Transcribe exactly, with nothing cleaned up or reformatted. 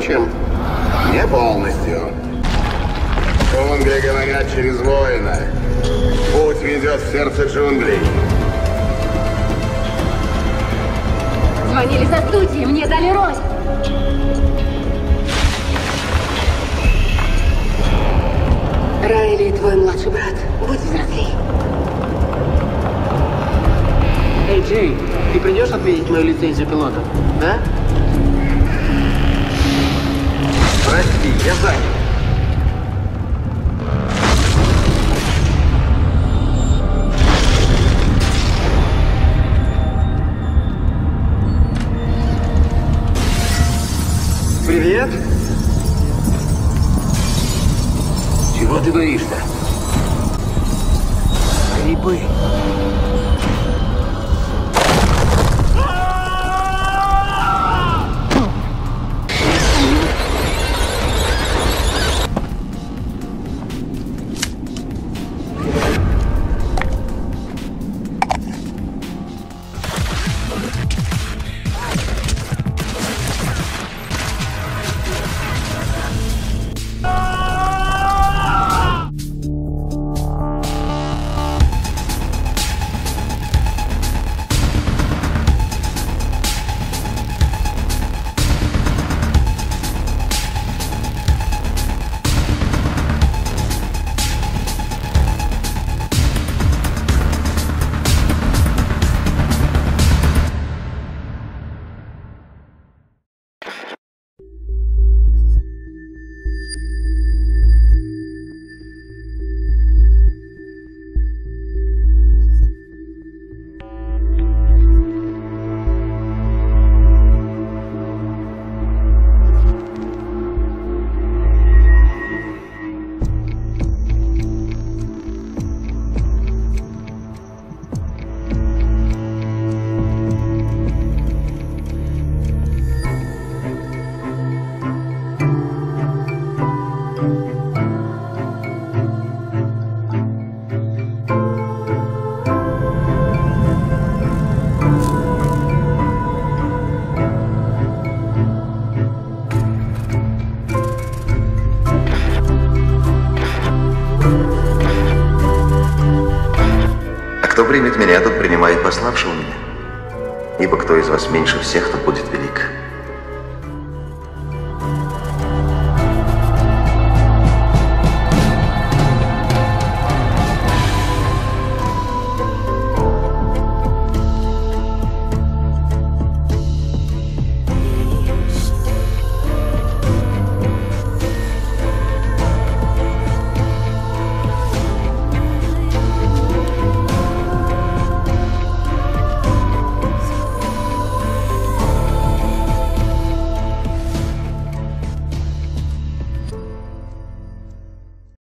Впрочем, не полностью. Джунгли говорят через воина. Путь ведет в сердце джунглей. Звонили со студии, мне дали роль. Райли, твой младший брат, будь взрослей. Эй, Джей, ты придешь отменить мою лицензию пилота, да? Прости, я занят. Привет. Чего ты боишься? Грибы. Кто примет меня, тот принимает пославшего меня. Ибо кто из вас меньше всех, тот будет велик.